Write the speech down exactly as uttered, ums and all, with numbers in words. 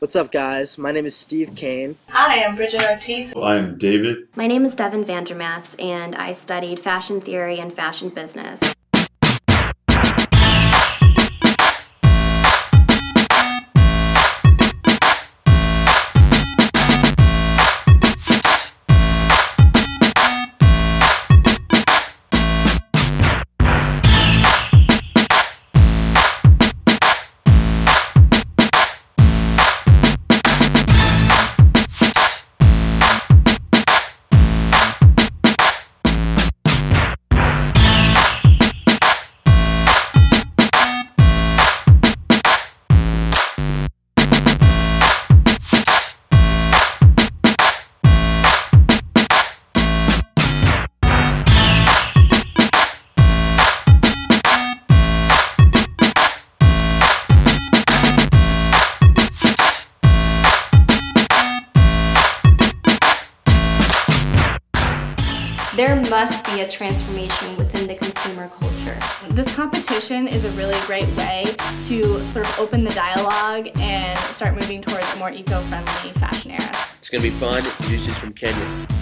What's up, guys? My name is Steve Kane. Hi, I'm Bridget Ortiz. Well, I'm David. My name is Devin Vandermass, and I studied fashion theory and fashion business. There must be a transformation within the consumer culture. This competition is a really great way to sort of open the dialogue and start moving towards a more eco-friendly fashion era. It's going to be fun. Yoxi's from Kenya.